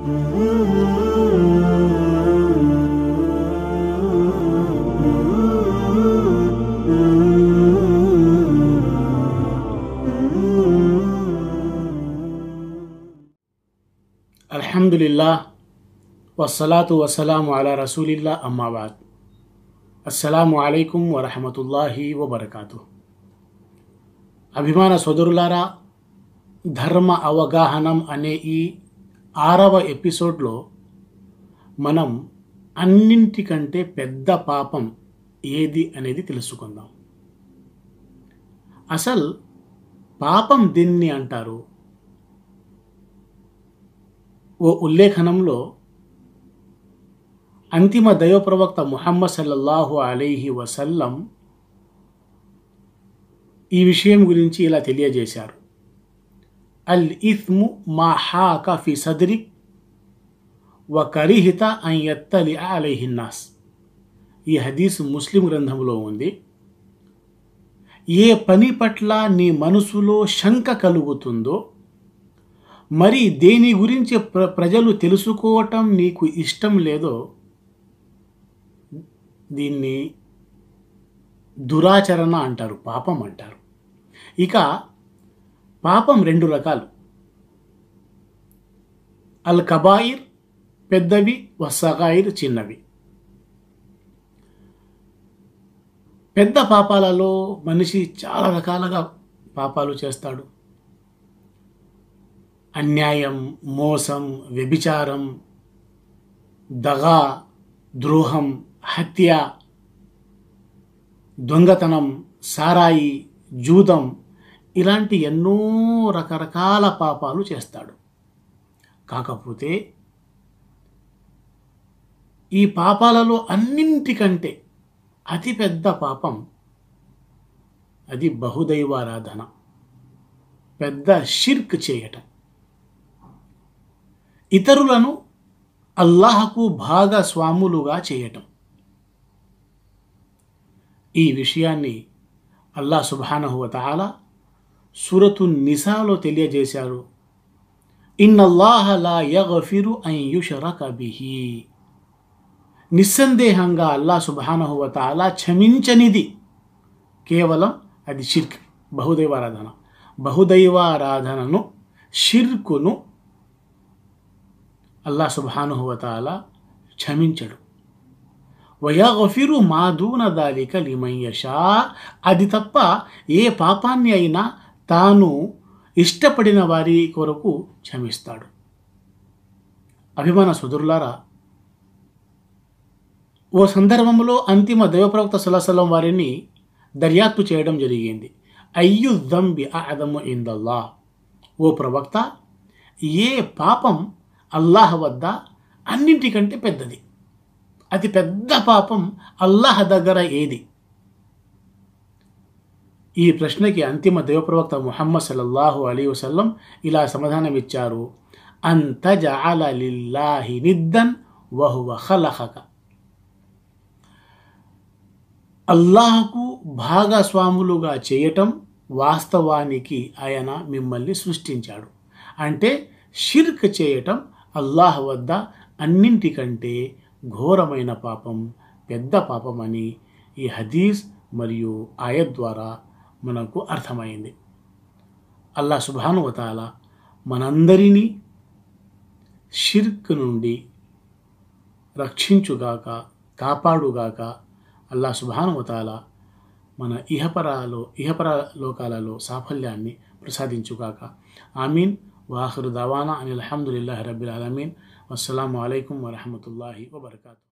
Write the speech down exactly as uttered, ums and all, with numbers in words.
అల్హమ్దులిల్లాహ్ వస్సలాతు వస్సలాము అలా రసూలిల్లా అమ్మాబాద్. అస్సలాము అలైకుం వరహమతుల్లాహి వబర్కాతుహ్. అభిమాన సోదరులారా, ధర్మ అవగాహనం అనే ఈ ఆరవ ఎపిసోడ్లో మనం అన్నింటికంటే పెద్ద పాపం ఏది అనేది తెలుసుకుందాం. అసలు పాపం దీన్ని అంటారు. ఓ ఉల్లేఖనంలో అంతిమ దైవ ప్రవక్త ముహమ్మద్ సల్లల్లాహు అలైహి వసల్లం ఈ విషయం గురించి ఇలా తెలియజేశారు. అల్ ఇథ్ము మా హాక ఫి సద్రిక్ వ కరిహిత అన్ యత్తలి అలైహి నాస్. ఈ హదీస్ ముస్లిం గ్రంథంలో ఉంది. ఏ పని పట్ల నీ మనసులో శంక కలుగుతుందో, మరి దేని గురించి ప్ర ప్రజలు తెలుసుకోవటం నీకు ఇష్టం లేదో, దీన్ని దురాచరణ అంటారు, పాపం అంటారు. ఇక పాపం రెండు రకాలు. అల్ కబాయిర్ పెద్దవి, వస్సగాయిర్ చిన్నవి. పెద్ద పాపాలలో మనిషి చాలా రకాలుగా పాపాలు చేస్తాడు. అన్యాయం, మోసం, వ్యభిచారం, దగా, ద్రోహం, హత్య, దొంగతనం, సారాయి, జూదం, ఇలాంటి ఎన్నో రకరకాల పాపాలు చేస్తాడు. కాకపోతే ఈ పాపాలలో అన్నింటికంటే అతిపెద్ద పాపం అది బహుదైవారాధన, పెద్ద షిర్క్ చేయటం. ఇతరులను అల్లాహకు భాగస్వాములుగా చేయటం. ఈ విషయాన్ని అల్లాహ్ సుబ్హానహు వ తఆలా సూరతు నిసాలో తెలియజేశారు. ఇన్నల్లాహ లా యగ్ఫిరు అన్ యుష్రక బిహి. నిస్సందేహంగా అల్లాహ్ సుబ్హానహు వ తఆలా క్షమించనిది కేవలం అది షిర్క్, బహుదైవారాధన. బహుదైవారాధనను, షిర్కును అల్లాహ్ సుబ్హానహు వ తఆలా క్షమించడు. వయగ్ఫిరు మా దూన దాలిక లిమన్ యషా. అది తప్ప ఏ పాపాన్ని అయినా తాను ఇష్టపడిన వారి కొరకు క్షమిస్తాడు. అభిమాన సోదరులారా, ఓ సందర్భంలో అంతిమ దైవప్రవక్త సల్లల్లాహు అలైహి వసల్లం వారిని దర్యాప్తు చేయడం జరిగింది. అయ్యు దంబి అఅదము ఇందల్లాహ్. ఓ ప్రవక్త, ఏ పాపం అల్లాహ్ వద్ద అన్నింటికంటే పెద్దది? అతి పెద్ద పాపం అల్లాహ్ దగ్గర ఏది? ఈ ప్రశ్నకి అంతిమ దైవప్రవక్త ముహమ్మద్ సల్లల్లాహు అలైహి వసల్లం ఇలా సమాధానం ఇచ్చారు. అన్ తజఅల లిల్లాహి నిద్దన్ వహువ ఖలఖక. అల్లాహకు భాగస్వాములుగా చేయటం, వాస్తవానికి ఆయన మిమ్మల్ని సృష్టించాడు. అంటే షిర్క్ చేయటం అల్లాహ్ వద్ద అన్నింటికంటే ఘోరమైన పాపం, పెద్ద పాపం అని ఈ హదీస్ మరియు ఆయత్ ద్వారా మనకు అర్థమైంది. అల్లాహ్ సుబ్హానహు వ తఆలా మనందరినీ షిర్క్ నుండి రక్షించుగాక, కాపాడుగాక. అల్లాహ్ సుబ్హానహు వ తఆలా మన ఇహపరాలో ఇహపర లోకాలలో సాఫల్యాన్ని ప్రసాదించుగాక. ఆమీన్. వాఖిరు దావానా అనిల్ హమ్దులిల్లాహి రబ్బిల్ ఆలమీన్. వస్సలాము అలైకుం వరహమతుల్లాహి వబర్కాతుహ్.